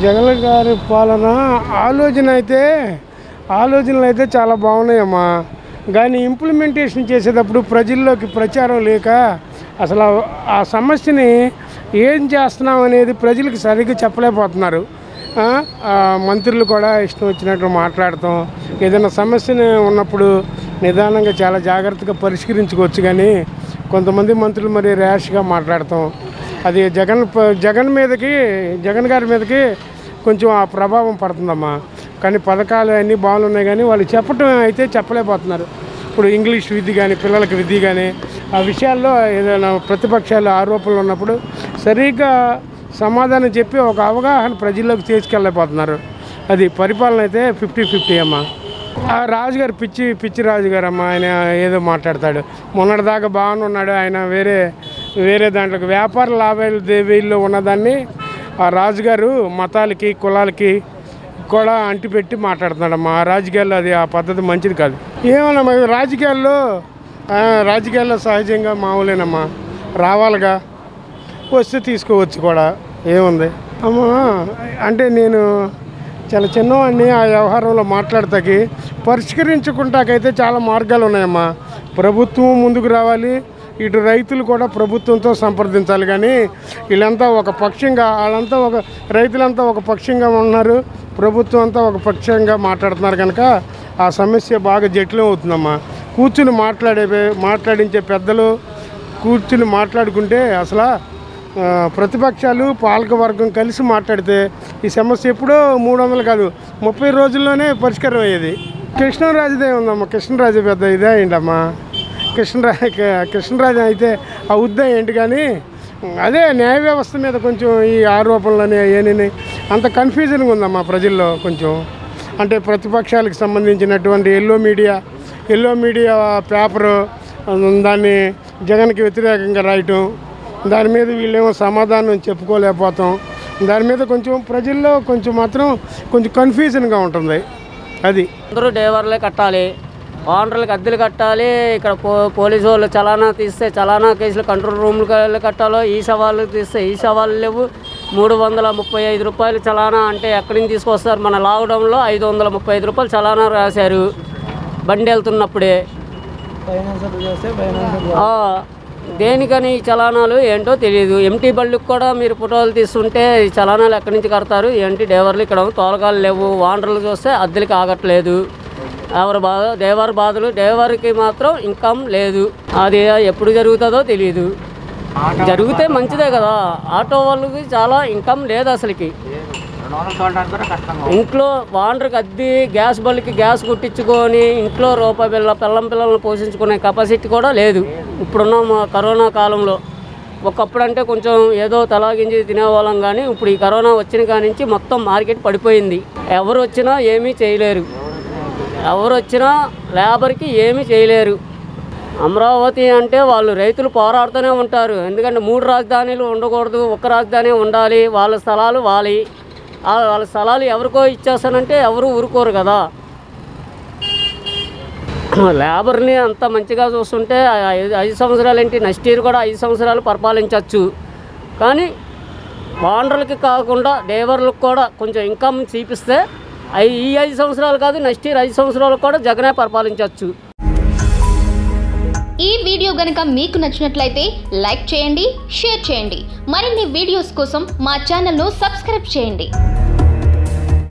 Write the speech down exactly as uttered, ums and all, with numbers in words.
జగన్ గారి పాలన ఆలోచన అయితే ఆలోచనలు అయితే చాలా బాగున్నాయమ్మా. కానీ ఇంప్లిమెంటేషన్ చేసేటప్పుడు ప్రజల్లోకి ప్రచారం లేక అసలు ఆ సమస్యని ఏం చేస్తున్నాం అనేది ప్రజలకు సరిగ్గా చెప్పలేకపోతున్నారు. మంత్రులు కూడా ఇష్టం వచ్చినట్టు మాట్లాడతాం. ఏదైనా సమస్యని ఉన్నప్పుడు నిదానంగా చాలా జాగ్రత్తగా పరిష్కరించుకోవచ్చు. కానీ కొంతమంది మంత్రులు మరి ర్యాష్గా మాట్లాడతాం. అది జగన్ జగన్ మీదకి జగన్ గారి మీదకి కొంచెం ఆ ప్రభావం పడుతుందమ్మా. కానీ పథకాలు అన్నీ బాగున్నాయి కానీ వాళ్ళు చెప్పటం అయితే చెప్పలేకపోతున్నారు. ఇప్పుడు ఇంగ్లీష్ విద్య కానీ పిల్లలకి విద్య కానీ ఆ విషయాల్లో ఏదైనా ప్రతిపక్షాలు ఆరోపణలు ఉన్నప్పుడు సరిగ్గా సమాధానం చెప్పి ఒక అవగాహన ప్రజల్లోకి తీసుకెళ్ళలేకపోతున్నారు. అది పరిపాలన అయితే ఫిఫ్టీ ఫిఫ్టీ అమ్మా. ఆ రాజుగారు పిచ్చి పిచ్చి రాజుగారు అమ్మ. ఆయన ఏదో మాట్లాడతాడు. మొన్నటిదాకా బాగానే ఉన్నాడు ఆయన. వేరే వేరే దాంట్లోకి వ్యాపార లాభాలు దేవీల్లో ఉన్నదాన్ని ఆ రాజుగారు మతాలకి కులాలకి కూడా అంటిపెట్టి మాట్లాడుతున్నాడమ్మా. ఆ రాజకీయాల్లో అది ఆ పద్ధతి మంచిది కాదు. ఏమన్నా రాజకీయాల్లో రాజకీయాల్లో సహజంగా మామూలేనమ్మా. రావాలిగా, వస్తే తీసుకోవచ్చు కూడా, ఏముంది అమ్మా. అంటే నేను చాలా చిన్నవాడిని ఆ వ్యవహారంలో మాట్లాడతాకి పరిష్కరించుకుంటాకైతే చాలా మార్గాలు ఉన్నాయమ్మా. ప్రభుత్వం ముందుకు రావాలి, ఇటు రైతులు కూడా ప్రభుత్వంతో సంప్రదించాలి. కానీ వీళ్ళంతా ఒక పక్షంగా వాళ్ళంతా ఒక రైతులంతా ఒక పక్షంగా ఉన్నారు, ప్రభుత్వం అంతా ఒక పక్షంగా మాట్లాడుతున్నారు. కనుక ఆ సమస్య బాగా జటిలం అవుతుందమ్మా. కూర్చుని మాట్లాడే మాట్లాడించే పెద్దలు కూర్చుని మాట్లాడుకుంటే అసలు ప్రతిపక్షాలు పాలకవర్గం కలిసి మాట్లాడితే ఈ సమస్య ఎప్పుడో మూడు వందలు కాదు ముప్పై రోజుల్లోనే పరిష్కారం అయ్యేది. కృష్ణరాజుదే ఉందమ్మా. కృష్ణరాజు పెద్ద ఇదే అయిందమ్మా. కృష్ణరాజు కృష్ణరాజు అయితే ఆ ఉద్దా ఏంటి కానీ అదే న్యాయ వ్యవస్థ మీద కొంచెం ఈ ఆరోపణలని అవన్నీ అంత కన్ఫ్యూజన్గా ఉందమ్మా ప్రజల్లో. కొంచెం అంటే ప్రతిపక్షాలకు సంబంధించినటువంటి yellow media yellow media paper దాన్ని జగన్కి వ్యతిరేకంగా రాయటం, దాని మీద వీళ్ళేమో సమాధానం చెప్పుకోలేకపోతాం. దాని మీద కొంచెం ప్రజల్లో కొంచెం మాత్రం కొంచెం కన్ఫ్యూజన్గా ఉంటుంది. అది అందరూ డ్రైవర్లే కట్టాలి, ఓనర్లకు అద్దెలు కట్టాలి. ఇక్కడ పో పోలీసు వాళ్ళు చలానా తీస్తే చలానా కేసులు కంట్రోల్ రూమ్లు కట్టాలో, ఈ సవాళ్ళు తీస్తే ఈ సవాళ్ళు లేవు. మూడు వందల ముప్పై ఐదు రూపాయలు చలానా అంటే ఎక్కడి నుంచి తీసుకొస్తారు? మన లాక్డౌన్లో ఐదు వందల ముప్పై ఐదు రూపాయలు చలానా రాశారు బండి వెళ్తున్నప్పుడే. దేనికని ఈ చలానాలు ఏంటో తెలియదు. ఎంటీ బళ్ళకి కూడా మీరు ఫోటోలు తీసుకుంటే ఈ చలానాలు ఎక్కడి నుంచి కడతారు? ఏంటి డ్రైవర్లు ఇక్కడ తోలగాలు లేవు, ఓనర్లు చూస్తే అద్దెలకి ఆగట్లేదు. ఎవరి బాధ డ్రైవర్ బాధలు, డ్రైవర్కి మాత్రం ఇన్కమ్ లేదు. అది ఎప్పుడు జరుగుతుందో తెలియదు. జరిగితే మంచిదే కదా. ఆటో వాళ్ళకి చాలా ఇన్కమ్ లేదు అసలుకి. ఇంట్లో ఓనర్కి అద్దె గ్యాస్ బల్కి గ్యాస్ కుట్టించుకొని ఇంట్లో రూపాయి పిల్ల పిల్లం పిల్లలను పోషించుకునే కెపాసిటీ కూడా లేదు ఇప్పుడున్న కరోనా కాలంలో. ఒకప్పుడు అంటే కొంచెం ఏదో తలాగించి తినేవాళ్ళం, కానీ ఇప్పుడు ఈ కరోనా వచ్చిన కాడి నుంచి మొత్తం మార్కెట్ పడిపోయింది. ఎవరు వచ్చినా ఏమీ చేయలేరు, ఎవరు వచ్చినా లేబర్కి ఏమీ చేయలేరు. అమరావతి అంటే వాళ్ళు రైతులు పోరాడుతూనే ఉంటారు. ఎందుకంటే మూడు రాజధానులు ఉండకూడదు, ఒక్క రాజధాని ఉండాలి. వాళ్ళ స్థలాలు వాలి, వాళ్ళ స్థలాలు ఎవరికో ఇచ్చేస్తానంటే ఎవరు ఊరుకోరు కదా. లేబర్ని అంత మంచిగా చూస్తుంటే ఐదు ఐదు సంవత్సరాలు ఏంటి, నెక్స్ట్ ఇయర్ కూడా ఐదు సంవత్సరాలు పరిపాలించవచ్చు. కానీ ఓనర్లకి కాకుండా డ్రైవర్లకు కూడా కొంచెం ఇన్కమ్ చూపిస్తే ఈ ఐదు సంవత్సరాలు కాదు, నెక్స్ట్ ఇయర్ ఐదు సంవత్సరాలు కూడా జగనే పరిపాలించవచ్చు. ఈ వీడియో గనుక మీకు నచ్చినట్లయితే లైక్ చేయండి, షేర్ చేయండి. మరిన్ని వీడియోస్ కోసం మా ఛానల్ను సబ్స్క్రైబ్ చేయండి.